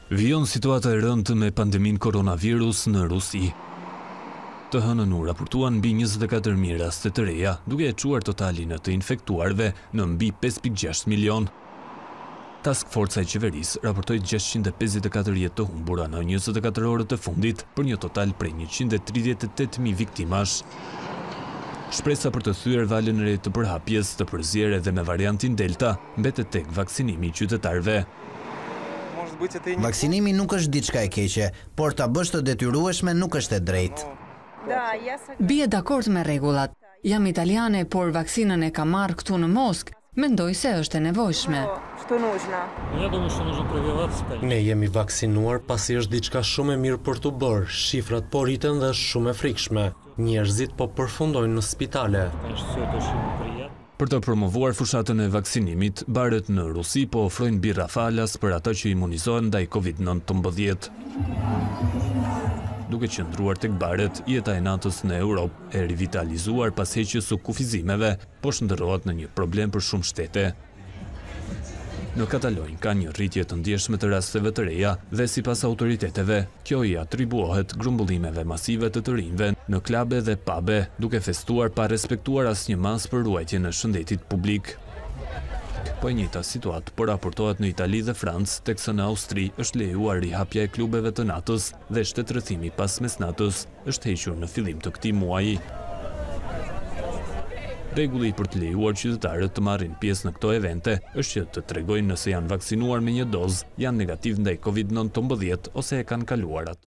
Vijon situata e rëndë me pandemin koronavirus në Rusi. Të hënën u raportuan mbi 24.000 raste të reja, duke e quar totalin e të infektuarve në mbi 5.6 milion. Task Forca e qeverisë raportoi 654 jetë të humbura në 24 orët e fundit për një total prej 138.000 viktimash. Shpresa për të thyer valën e re të përhapjes të përzier edhe me variantin Delta mbetet tek vaksinimi i qytetarëve. Vaksinimi nuk është diçka e keqe, por ta bësh të detyrueshme nuk është e drejtë. Bie dakord me rregullat. Jam italiane, por vaksinën e kam marrë këtu në Moskë. Mendoj se është e nevojshme. Ne jemi vaksinuar pasi është diçka shumë e mirë për të bërë. Shifrat po rriten dhe është shumë e frikshme. Njerëzit po përfundojnë në spitale. Për të promovuar fushatën e vaksinimit, barët në Rusi po ofrojnë birra falas për ata që imunizohen ndaj COVID-19. Duke qëndruar tek barët, jeta e natës në Europë e rivitalizuar pas heqjes së kufizimeve, po shndërrohet në një problem për shumë shtete. Në Katalonjë ka një rritje të ndjeshme të rasteve të reja dhe sipas autoriteteve, kjo i atribuohet grumbullimeve masive të rinjve në klabe dhe pabe, duke festuar pa respektuar asnjë mas për ruajtjen e shëndetit publik. Po e njëjta situatë po raportohet në Itali dhe Francë, teksa në Austri është lejuar rihapja e klubeve të natës dhe shtetërrëthimi pas mesnatës është hequr në fillim të këtij muaji. Rregulli për të lejuar qytetarët të marrin pjesë në këto evente është që të tregojnë nëse janë vaksinuar me një dozë, janë negativ ndaj COVID-19 ose e kanë kaluar atë.